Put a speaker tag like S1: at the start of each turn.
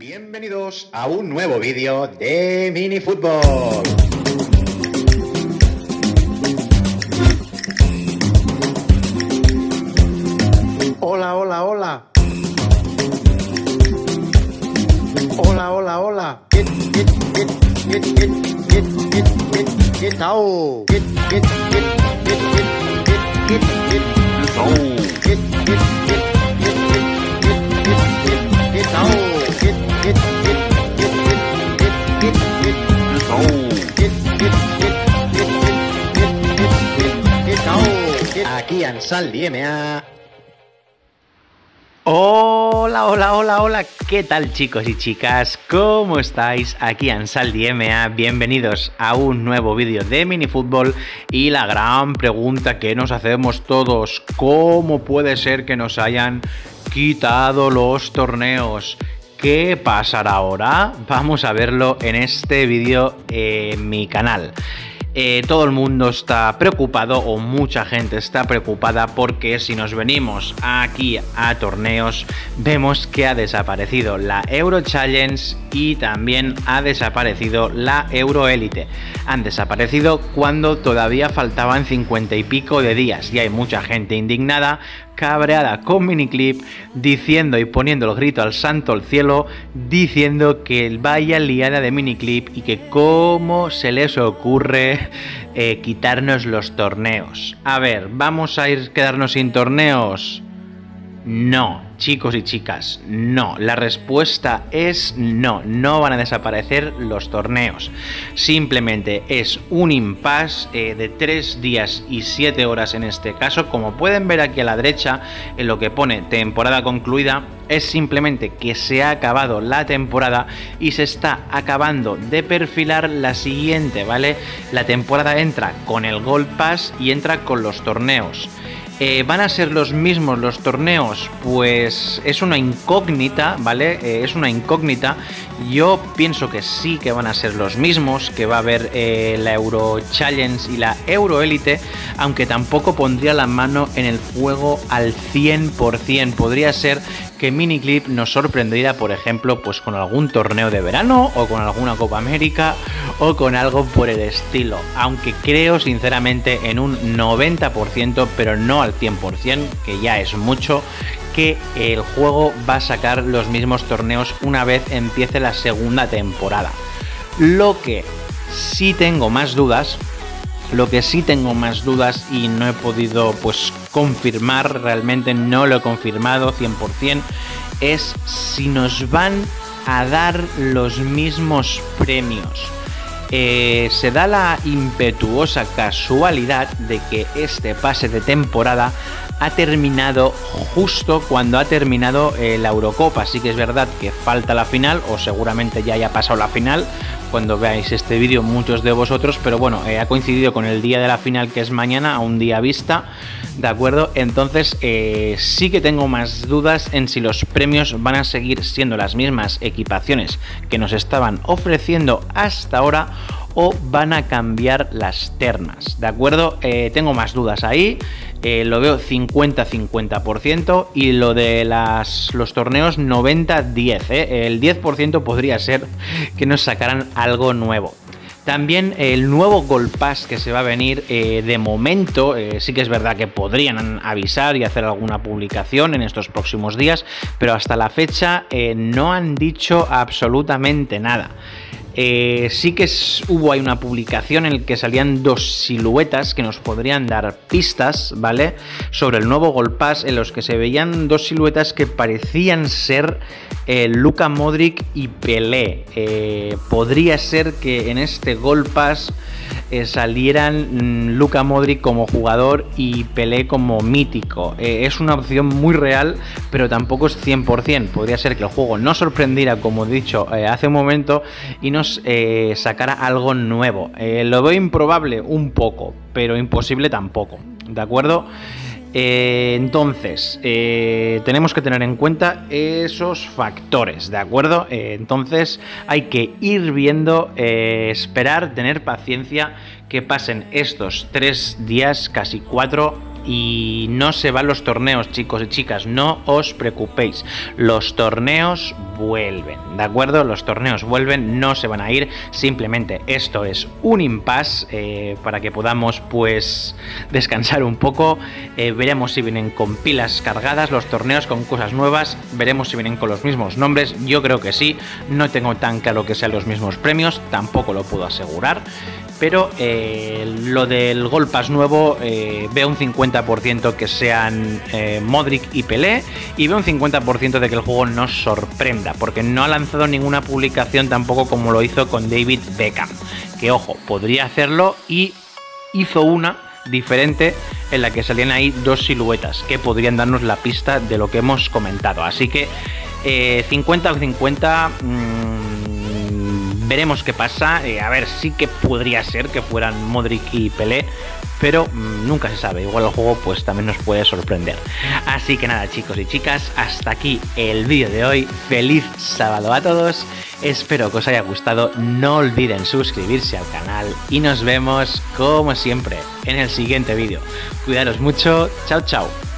S1: Bienvenidos a un nuevo vídeo de Minifútbol.
S2: Hola, hola, hola. Hola, hola, hola.
S1: Aquí Ansal DMA.
S3: Hola, hola, hola, hola, ¿qué tal chicos y chicas? ¿Cómo estáis? Aquí Ansal DMA, bienvenidos a un nuevo vídeo de Minifútbol y la gran pregunta que nos hacemos todos, ¿cómo puede ser que nos hayan quitado los torneos? ¿Qué pasará ahora? Vamos a verlo en este vídeo en mi canal. Todo el mundo está preocupado o mucha gente está preocupada porque si nos venimos aquí a torneos vemos que ha desaparecido la Euro Challenge y también ha desaparecido la Euro Elite. Han desaparecido cuando todavía faltaban 50 y pico de días y hay mucha gente indignada, cabreada con Miniclip, diciendo y poniendo el grito al santo al cielo, diciendo que vaya liada de Miniclip y que cómo se les ocurre quitarnos los torneos. A ver, ¿vamos a quedarnos sin torneos? No, chicos y chicas, no. La respuesta es no, no van a desaparecer los torneos. Simplemente es un impasse de 3 días y 7 horas en este caso. Como pueden ver aquí a la derecha, en lo que pone temporada concluida, es simplemente que se ha acabado la temporada y se está acabando de perfilar la siguiente, ¿vale? La temporada entra con el Gold Pass y entra con los torneos. ¿Van a ser los mismos los torneos? Pues es una incógnita, ¿vale? Es una incógnita. Yo pienso que sí que van a ser los mismos, que va a haber la Euro Challenge y la Euro Elite, aunque tampoco pondría la mano en el fuego al 100%. Podría ser que Miniclip nos sorprendiera, por ejemplo, pues con algún torneo de verano o con alguna Copa América o con algo por el estilo, aunque creo sinceramente en un 90%, pero no al 100%, que ya es mucho, que el juego va a sacar los mismos torneos una vez empiece la segunda temporada. Lo que sí tengo más dudas y no he podido pues confirmar, realmente no lo he confirmado 100%, es si nos van a dar los mismos premios. Se da la impetuosa casualidad de que este pase de temporada ha terminado justo cuando ha terminado la Eurocopa. Así que es verdad que falta la final, o seguramente ya haya pasado la final cuando veáis este vídeo muchos de vosotros, pero bueno, ha coincidido con el día de la final, que es mañana, a un día vista, ¿de acuerdo? Entonces sí que tengo más dudas en si los premios van a seguir siendo las mismas equipaciones que nos estaban ofreciendo hasta ahora o van a cambiar las ternas, ¿de acuerdo? Tengo más dudas ahí, lo veo 50-50% y lo de los torneos 90-10, el 10% podría ser que nos sacaran algo nuevo. También el nuevo Gold Pass que se va a venir, de momento, sí que es verdad que podrían avisar y hacer alguna publicación en estos próximos días, pero hasta la fecha no han dicho absolutamente nada. Sí que hubo ahí una publicación en la que salían dos siluetas que nos podrían dar pistas, ¿vale? Sobre el nuevo Gold Pass, en los que se veían dos siluetas que parecían ser Luka Modric y Pelé. Podría ser que en este Gold Pass salieran Luka Modric como jugador y Pelé como mítico. Es una opción muy real, pero tampoco es 100%. Podría ser que el juego nos sorprendiera, como he dicho hace un momento, y nos sacara algo nuevo. Lo veo improbable un poco, pero imposible tampoco, ¿de acuerdo? Entonces, tenemos que tener en cuenta esos factores, ¿de acuerdo? Entonces hay que ir viendo, esperar, tener paciencia, que pasen estos 3 días, casi 4, y no se van los torneos, chicos y chicas, no os preocupéis, los torneos vuelven, ¿de acuerdo? Los torneos vuelven, no se van a ir, simplemente esto es un impasse para que podamos pues descansar un poco. Veremos si vienen con pilas cargadas los torneos, con cosas nuevas, veremos si vienen con los mismos nombres, yo creo que sí, no tengo tan claro que sean los mismos premios, tampoco lo puedo asegurar. Pero lo del Gold Pass nuevo, veo un 50% que sean Modric y Pelé, y veo un 50% de que el juego nos sorprenda, porque no ha lanzado ninguna publicación tampoco como lo hizo con David Beckham, que ojo, podría hacerlo, y hizo una diferente en la que salían ahí dos siluetas que podrían darnos la pista de lo que hemos comentado. Así que 50 o 50... veremos qué pasa. A ver, sí que podría ser que fueran Modric y Pelé, pero nunca se sabe, igual el juego pues también nos puede sorprender. Así que nada, chicos y chicas, hasta aquí el vídeo de hoy. Feliz sábado a todos, espero que os haya gustado, no olviden suscribirse al canal y nos vemos como siempre en el siguiente vídeo. Cuidaros mucho, chao chao.